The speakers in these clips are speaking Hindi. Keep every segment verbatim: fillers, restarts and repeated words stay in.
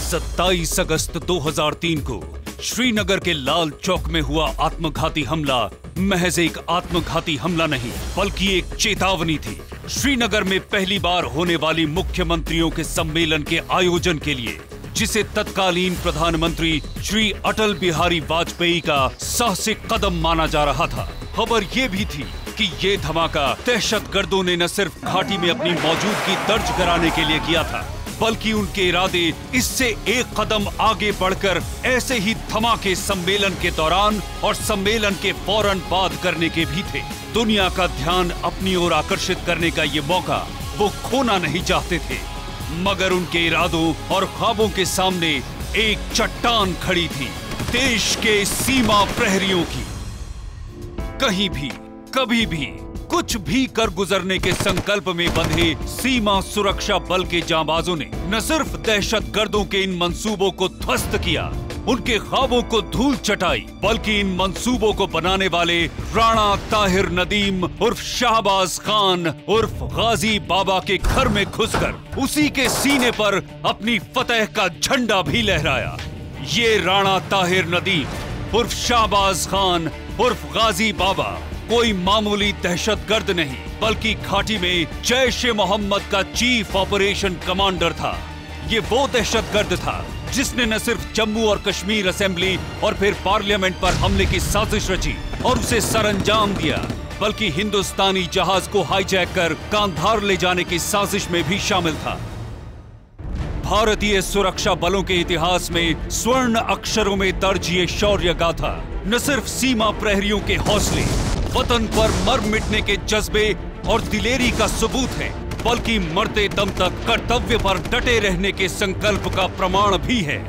सत्ताईस अगस्त दो हज़ार तीन को श्रीनगर के लाल चौक में हुआ आत्मघाती हमला महज एक आत्मघाती हमला नहीं बल्कि एक चेतावनी थी। श्रीनगर में पहली बार होने वाली मुख्यमंत्रियों के सम्मेलन के आयोजन के लिए, जिसे तत्कालीन प्रधानमंत्री श्री अटल बिहारी वाजपेयी का साहसिक कदम माना जा रहा था। खबर ये भी थी कि ये धमाका दहशतगर्दों ने न सिर्फ घाटी में अपनी मौजूदगी दर्ज कराने के लिए किया था, बल्कि उनके इरादे इससे एक कदम आगे बढ़कर ऐसे ही धमाके सम्मेलन के दौरान और सम्मेलन के फौरन बाद करने के भी थे। दुनिया का ध्यान अपनी ओर आकर्षित करने का ये मौका वो खोना नहीं चाहते थे, मगर उनके इरादों और ख्वाबों के सामने एक चट्टान खड़ी थी, देश के सीमा प्रहरियों की। कहीं भी कभी भी कुछ भी कर गुजरने के संकल्प में बंधे सीमा सुरक्षा बल के जांबाजों ने न सिर्फ दहशतगर्दों के इन मंसूबों को ध्वस्त किया, उनके ख्वाबों को धूल चटाई, बल्कि इन मंसूबों को बनाने वाले राणा ताहिर नदीम उर्फ शाहबाज खान उर्फ गाजी बाबा के घर में घुसकर उसी के सीने पर अपनी फतह का झंडा भी लहराया। ये राणा ताहिर नदीम उर्फ शाहबाज खान उर्फ गाजी बाबा कोई मामूली दहशतगर्द नहीं, बल्कि घाटी में जैश ए मोहम्मद का चीफ ऑपरेशन कमांडर था। ये वो दहशतगर्द था जिसने न सिर्फ जम्मू और कश्मीर असेंबली और फिर पार्लियामेंट पर हमले की साजिश रची और उसे सरअंजाम दिया, बल्कि हिंदुस्तानी जहाज को हाईजैक कर कांधार ले जाने की साजिश में भी शामिल था। भारतीय सुरक्षा बलों के इतिहास में स्वर्ण अक्षरों में दर्ज ये शौर्य गाथा न सिर्फ सीमा प्रहरियों के हौसले, वतन पर मर मिटने के जज्बे और दिलेरी का सबूत है, बल्कि मरते दम तक कर्तव्य पर डटे रहने के संकल्प का प्रमाण भी है।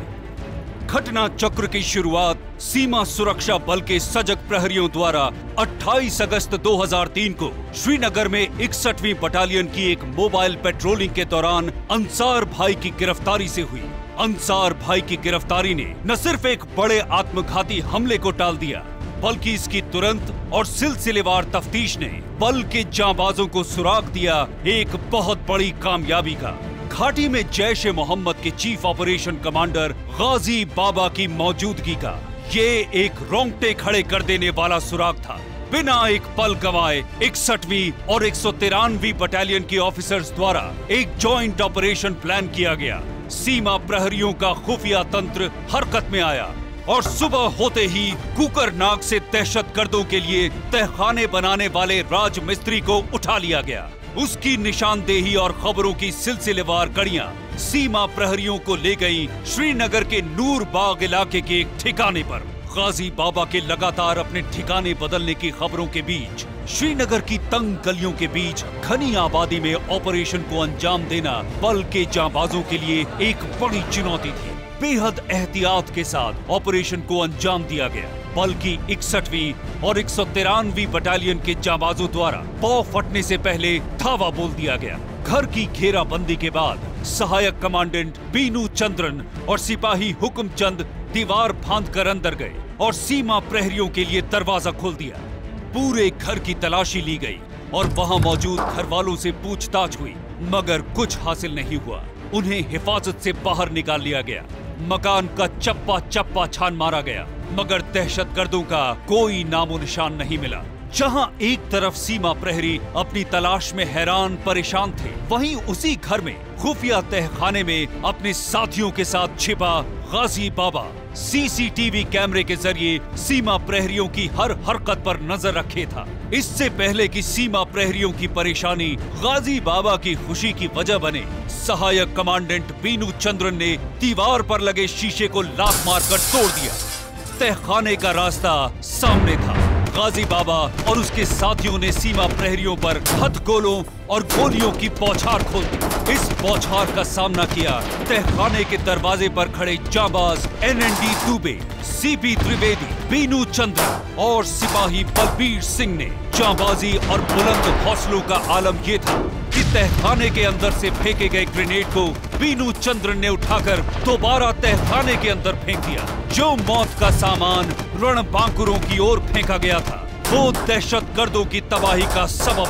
घटना चक्र की शुरुआत सीमा सुरक्षा बल के सजग प्रहरियों द्वारा अट्ठाईस अगस्त दो हज़ार तीन को श्रीनगर में इकसठवीं बटालियन की एक मोबाइल पेट्रोलिंग के दौरान अंसार भाई की गिरफ्तारी से हुई। अंसार भाई की गिरफ्तारी ने न सिर्फ एक बड़े आत्मघाती हमले को टाल दिया, बल्कि इसकी तुरंत और सिलसिलेवार तफ्तीश ने बल के जांबाजों को सुराग दिया एक बहुत बड़ी कामयाबी का। घाटी में जैश ए मोहम्मद के chief operation commander Ghazi Baba की मौजूदगी का ये एक रोंगटे खड़े कर देने वाला सुराग था। बिना एक पल गंवाए इकसठवीं और एक सौ तिरानवी बटालियन के ऑफिसर्स द्वारा एक जॉइंट ऑपरेशन प्लान किया गया। सीमा प्रहरियों का खुफिया तंत्र हरकत में आया और सुबह होते ही कुकरनाग से दहशतगर्दों के लिए तहखाने बनाने वाले राजमिस्त्री को उठा लिया गया। उसकी निशानदेही और खबरों की सिलसिलेवार कड़ियां सीमा प्रहरियों को ले गई श्रीनगर के नूर बाग इलाके के एक ठिकाने पर। गाजी बाबा के लगातार अपने ठिकाने बदलने की खबरों के बीच श्रीनगर की तंग गलियों के बीच घनी आबादी में ऑपरेशन को अंजाम देना बल के जांबाजों के लिए एक बड़ी चुनौती थी। बेहद एहतियात के साथ ऑपरेशन को अंजाम दिया गया, बल्कि इकसठवीं और एक सौ तिरानवी बटालियन के जांबाजों द्वारा पौ फटने से पहले धावा बोल दिया गया। घर की घेराबंदी के बाद सहायक कमांडेंट बीनू चंद्रन और सिपाही हुक्म चंद दीवार फांद कर अंदर गए और सीमा प्रहरियों के लिए दरवाजा खोल दिया। पूरे घर की तलाशी ली गई और वहां मौजूद घर वालों से पूछताछ हुई, मगर कुछ हासिल नहीं हुआ। उन्हें हिफाजत से बाहर निकाल लिया गया। मकान का चप्पा चप्पा छान मारा गया, मगर दहशतगर्दों का कोई नामो निशान नहीं मिला। जहां एक तरफ सीमा प्रहरी अपनी तलाश में हैरान परेशान थे, वहीं उसी घर में खुफिया तहखाने में अपने साथियों के साथ छिपा गाजी बाबा सीसीटीवी कैमरे के जरिए सीमा प्रहरियों की हर हरकत पर नजर रखे था। इससे पहले कि सीमा प्रहरियों की परेशानी गाजी बाबा की खुशी की वजह बने, सहायक कमांडेंट बीनू चंद्रन ने दीवार पर लगे शीशे को लात मारकर तोड़ दिया। तहखाने का रास्ता सामने था। गाजी बाबा और उसके साथियों ने सीमा प्रहरियों पर हथगोलों और गोलियों की बौछार खोल दी। इस बौछार का सामना किया तहखाने के दरवाजे पर खड़े जांबाज N N D Dubey, CP Trivedi, Binu Chandra और सिपाही बलबीर सिंह ने। जांबाजी और बुलंद हौसलों का आलम यह था कि तहखाने के अंदर से फेंके गए ग्रेनेड को बीनू चंद्र ने उठाकर दोबारा तहखाने के अंदर फेंक दिया। जो मौत का सामान रणबांकुरों की ओर फेंका गया था, वो दहशतगर्दों की तबाही का सबब बना।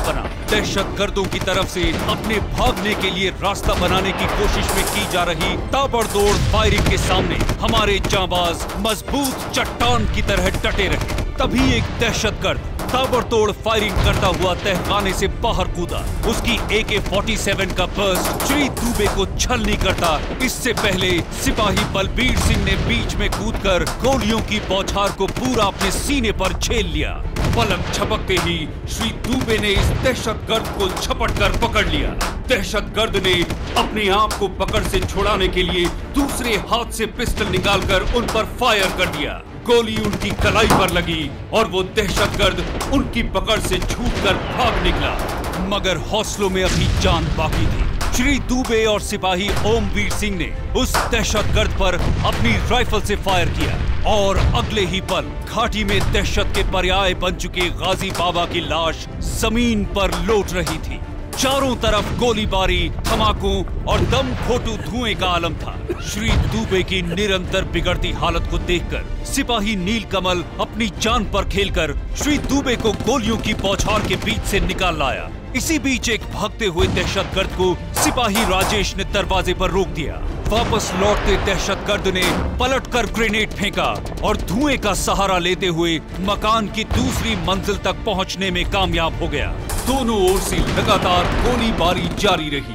दहशतगर्दों की तरफ से अपने भागने के लिए रास्ता बनाने की कोशिश में की जा रही ताबड़तोड़ फायरिंग के सामने हमारे जांबाज मजबूत चट्टान की तरह डटे रहे। तभी एक दहशतगर्द ताबड़तोड़ फायरिंग करता हुआ तहखाने से बाहर कूदा। उसकी ए के फोर्टी सेवन का बर्स्ट श्री दुबे को छलनी करता। इससे पहले सिपाही बलबीर सिंह ने बीच में कूदकर गोलियों की बौछार को पूरा अपने सीने पर झेल लिया। पलक झपकते ही श्री दुबे ने इस दहशतगर्द को झपट कर पकड़ लिया। दहशतगर्द ने अपने आप को पकड़ से छुड़ाने के लिए दूसरे हाथ से पिस्टल निकालकर उन पर फायर कर दिया। गोली उनकी कलाई पर लगी और वो दहशतगर्द उनकी पकड़ से छूटकर भाग निकला। मगर हौसलों में अभी जान बाकी थी। श्री दुबे और सिपाही ओमवीर सिंह ने उस दहशतगर्द पर अपनी राइफल से फायर किया और अगले ही पल घाटी में दहशत के पर्याय बन चुके गाजी बाबा की लाश जमीन पर लौट रही थी। चारों तरफ गोलीबारी, धमाकों और दम घोटू धुएं का आलम था। श्री दुबे की निरंतर बिगड़ती हालत को देखकर सिपाही नीलकमल अपनी जान पर खेलकर श्री दुबे को गोलियों की बौछार के बीच से निकाल लाया। इसी बीच एक भागते हुए दहशतगर्द को सिपाही राजेश ने दरवाजे पर रोक दिया। वापस लौटते दहशतगर्द ने पलटकर ग्रेनेड फेंका और धुएं का सहारा लेते हुए मकान की दूसरी मंजिल तक पहुंचने में कामयाब हो गया। दोनों ओर से लगातार गोलीबारी जारी रही।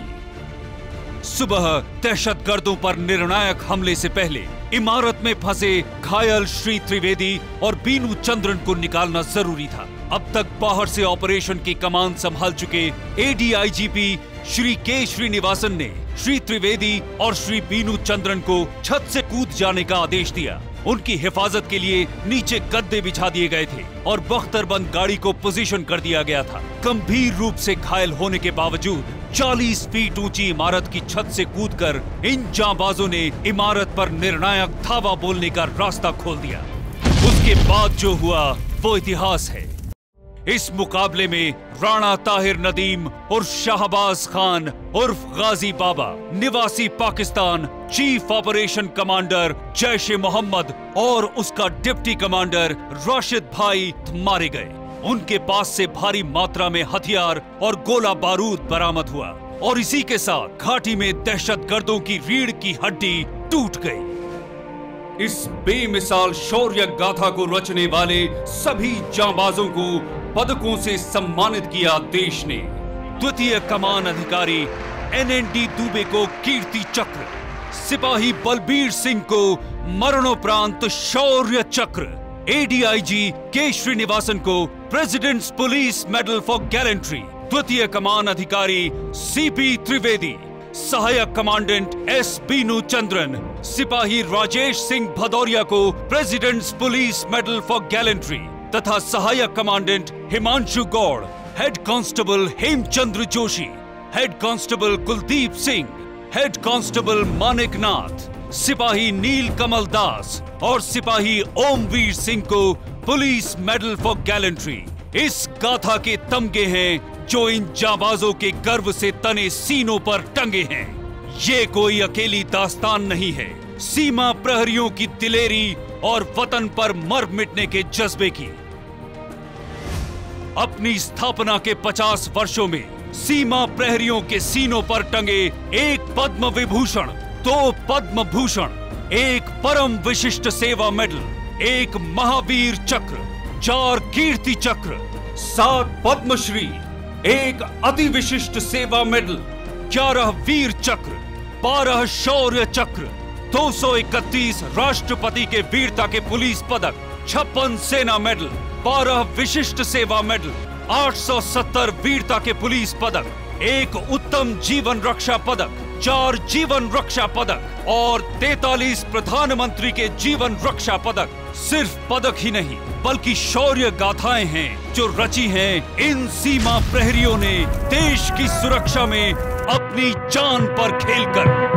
सुबह दहशतगर्दों पर निर्णायक हमले से पहले इमारत में फंसे घायल श्री त्रिवेदी और बीनू चंद्रन को निकालना जरूरी था। अब तक बाहर से ऑपरेशन की कमान संभाल चुके A D I G P Shri K Srinivasan ने श्री त्रिवेदी और श्री बीनू चंद्रन को छत से कूद जाने का आदेश दिया। उनकी हिफाजत के लिए नीचे गद्दे बिछा दिए गए थे और बख्तरबंद गाड़ी को पोजीशन कर दिया गया था। गंभीर रूप से घायल होने के बावजूद चालीस फीट ऊंची इमारत की छत से कूदकर इन जांबाजों ने इमारत पर निर्णायक धावा बोलने का रास्ता खोल दिया। उसके बाद जो हुआ वो इतिहास है। इस मुकाबले में राणा ताहिर नदीम और शाहबाज खान उर्फ गाजी बाबा निवासी Pakistan chief operation commander Jaish e Mohammed और उसका डिप्टी कमांडर राशिद भाई मारे गए। उनके पास से भारी मात्रा में हथियार और गोला बारूद बरामद हुआ और इसी के साथ घाटी में दहशतगर्दों की रीढ़ की हड्डी टूट गई। इस बेमिसाल शौर्य गाथा को रचने वाले सभी जांबाजों को पदकों से सम्मानित किया देश ने। द्वितीय कमान अधिकारी एन एन डी दुबे को कीर्ति चक्र, सिपाही बलबीर सिंह को मरणोपरांत शौर्य चक्र, ए D I ji K Srinivasan को president's police medal for gallantry, द्वितीय कमान अधिकारी सी पी त्रिवेदी, सहायक कमांडेंट एस बीनू चंद्रन, सिपाही राजेश सिंह भदौरिया को president's police medal for gallantry तथा सहायक commandant Himanshu Gaur, head constable Hemchandra Joshi, head constable Kuldeep Singh, head constable Manik Nath, सिपाही नील कमल दास और सिपाही ओमवीर सिंह को पुलिस मेडल फॉर गैलेंट्री इस गाथा के तमगे हैं जो इन जाबाजों के गर्व से तने सीनों पर टंगे हैं। ये कोई अकेली दास्तान नहीं है, सीमा प्रहरियों की दिलेरी और वतन पर मर मिटने के जज्बे की। अपनी स्थापना के पचास वर्षों में सीमा प्रहरियों के सीनों पर टंगे एक पद्म विभूषण, दो पद्म भूषण, एक परम विशिष्ट सेवा मेडल, एक महावीर चक्र, चार कीर्ति चक्र, सात पद्मश्री, एक अति विशिष्ट सेवा मेडल, ग्यारह वीर चक्र, बारह शौर्य चक्र, दो सौ इकतीस राष्ट्रपति के वीरता के पुलिस पदक, छप्पन सेना मेडल, बारह विशिष्ट सेवा मेडल, आठ सौ सत्तर वीरता के पुलिस पदक, एक उत्तम जीवन रक्षा पदक, चार जीवन रक्षा पदक और तैतालीस प्रधानमंत्री के जीवन रक्षा पदक। सिर्फ पदक ही नहीं बल्कि शौर्य गाथाएं हैं जो रची हैं इन सीमा प्रहरियों ने देश की सुरक्षा में अपनी जान पर खेलकर।